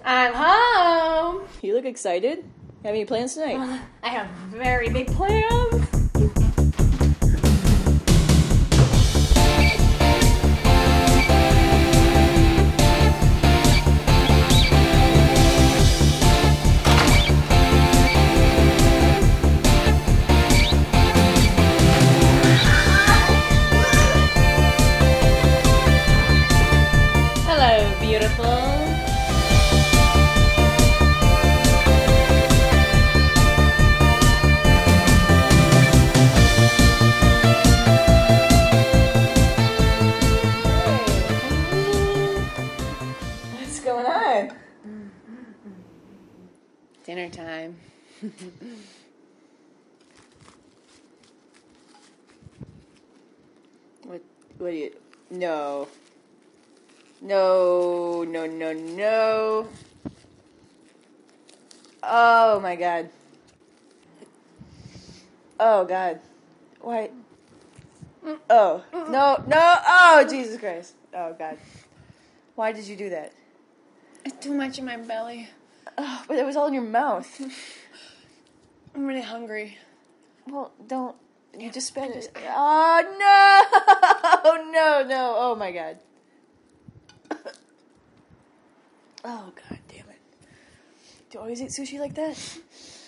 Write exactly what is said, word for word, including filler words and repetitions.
I'm home. You look excited. Have any plans tonight? Uh, I have very big plans. Hello, beautiful. What's going on? Dinner time. What? What do you? No. No, no, no, no. Oh my God. Oh God. Why? Oh no, no. Oh Jesus Christ. Oh God. Why did you do that? It's too much in my belly. Oh, but it was all in your mouth. I'm really hungry. Well, don't. You just spit it. Oh no! No, no. Oh my God. Oh God damn it. Do you always eat sushi like that?